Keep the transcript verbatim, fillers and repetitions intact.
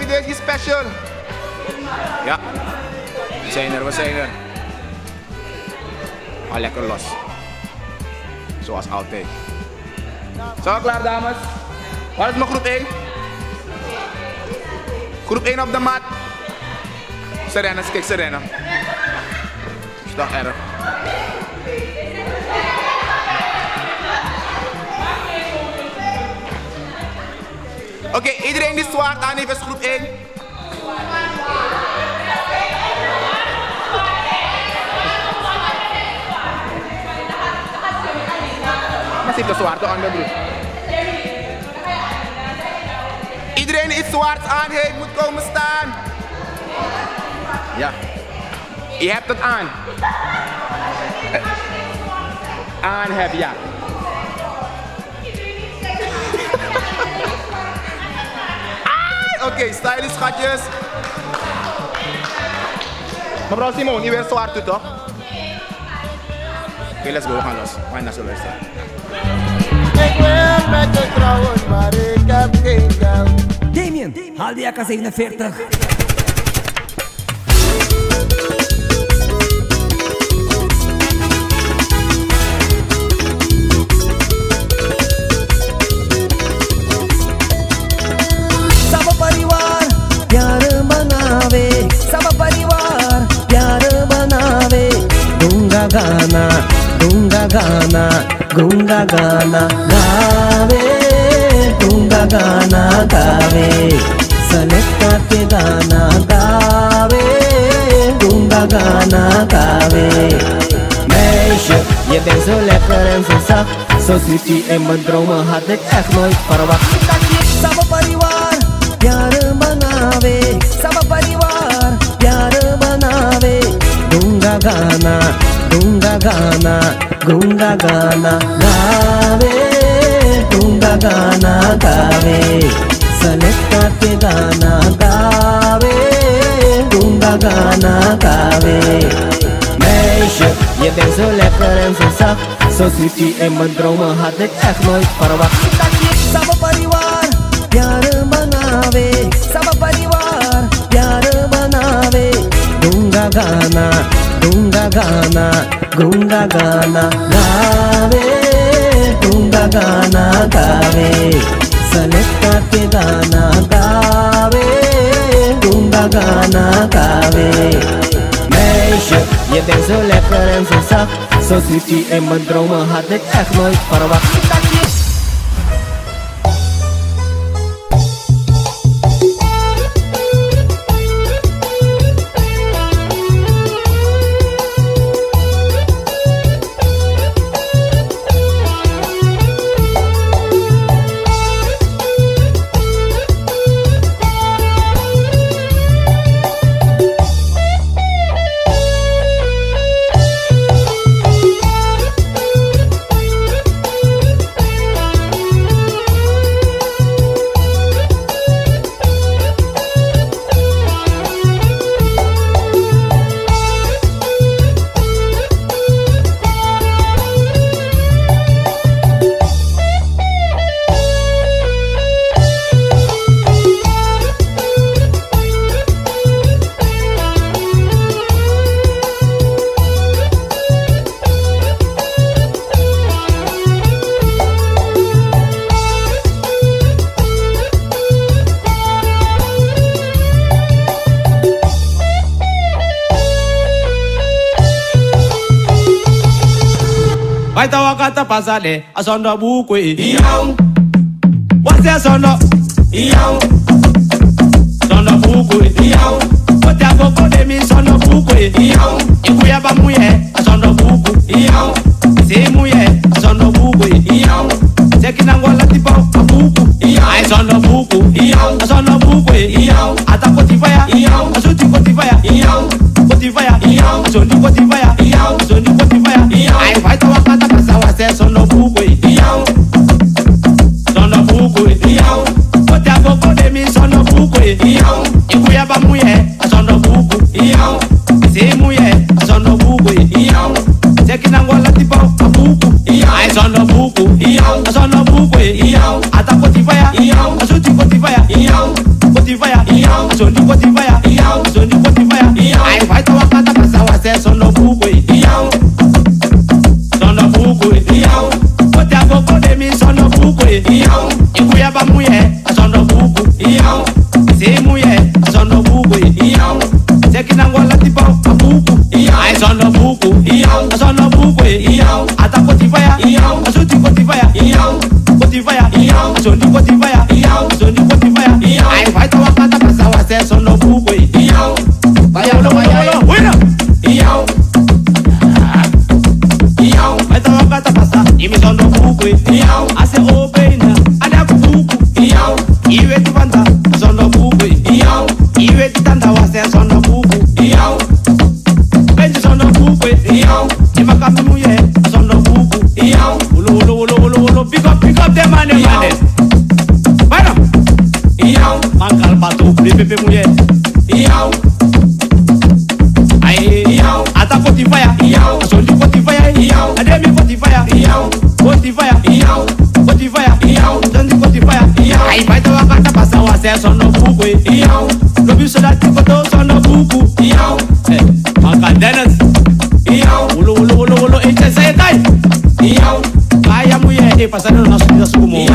deze is special. Ja, we zijn er, we zijn er. Al lekker los. Zoals altijd. Zijn we klaar, dames? Wat is nog groep één? Groep één op de mat. Serena, kijk Serena. Is toch erg? Oké, okay, iedereen die zwaard aan heeft is groep één. Maar zit de zwaard aan de broek. Iedereen die iets zwaards aan heeft moet komen staan. Ja. Je hebt het aan. Aan heb, ja. Oké, okay, stylish schatjes. Mevrouw Simon, je weer zwaar toe toch? Oké, okay, let's go, we gaan los. We gaan naar zo luisteren. Ik wil met je trouwen, maar ik heb geen geld. Damien, haal die A K zevenenveertig. Sama परिवार प्यार बनावे, sama परिवार प्यार बनावे. Gunga गाना, gunga गाना, gunga गाना गावे. Gunga गाना गावे, selecta के गाना गावे. Gunga गाना गावे. Meisje, je bent zo lekker en zo zacht, zo sweetie in mijn dromen had ik echt nooit verwacht. Sama परिवार प्यार बनावे, sama परिवार प्यार बनावे. Gunga गाना, gunga गाना, gunga गाना गावे. Gunga गाना गावे, selecta के गाना गावे. Gunga गाना गावे. Meisje, je bent zo lekker en zo zacht, zo sweetie in mijn dromen had ik echt nooit verwacht. Sama परिवार प्यार बनावे, sama परिवार प्यार बनावे. Gunga गाना, gunga गाना, gunga गाना गावे. Gunga गाना गावे, selecta के गाना गावे. Gunga गाना गावे. Meisje, je bent zo lekker en zo zacht, zo sweetie in mijn dromen had ik echt nooit verwacht. Vai tá wakata pasale, asondo bukwe. Iau. Wase asondo. Iau. Sondo bukwe. Iau. Wote aboko de mi sondo bukwe. Iau. Ikuya ba muye, asondo bukwe. Iau. Se muye, asondo bukwe. Iau. Sekina ngola tipo abuku. Iau. Ai sondo bukwe. Iau. Asondo bukwe. Iau. Ata kotifaya. Iau. Asuti kotifaya. Iau. Kotifaya. Iau. Asondi kotifaya. Iau. Asondi kotifaya. Iau. Ai vai tá wakata pasale, sondo bukwe. Iau. Sondo bukwe. Iau. Wote aboko de mi sondo bukwe. Iau. Ikuya ba muye, asondo bukwe. Iau. Se muye, asondo bukwe. Iau. Sekina ngola tipo abuku. Iau. Ai sondo bukwe. Iau. Asondo bukwe. Iau. Ata kotifaya. Iau. Asuti kotifaya. Iau. Kotifaya. Asondi kotifaya, asondi kotifaya. Ai vai to wakata pasa wase sono bukwe. Sono bukwe. Kote akoko de mi sono bukwe. Ikuya ba muye, sono buku. Se muye, sono bukwe. Sekina ngola tipo abuku. Ai sono buku. Sono bukwe. Ata kotifaya, asondi kotifaya. Kotifaya, asondi kotifaya. Asondi kotifaya. Ai vai to wakata pasa wase sono bukwe. Vaya ulo, vaya ulo. Bueno. Vai to wakata pasa imi sono bukwe. Ase opena, ada buku. Iwe tibanda sono bukwe. Iwe titanda wase sono buku. Benji sono bukwe. Ima kami muye sono buku. Ulo ulo ulo ulo ulo. Pick up pick up them money money. Bueno. Mangkal batu pepe muye. Ai ata kotifaya. Sondi kotifaya. Ademi kotifaya. Kotifaya. Kotifaya. Sondi kotifaya. Ai vai to wakata pasa wase sono bukwe. Lobi soda tikoto sono buku. Eh, maka Dennis. Ulo ulo ulo ulo ente saya tai. Kaya muye e pasando na suya sumo.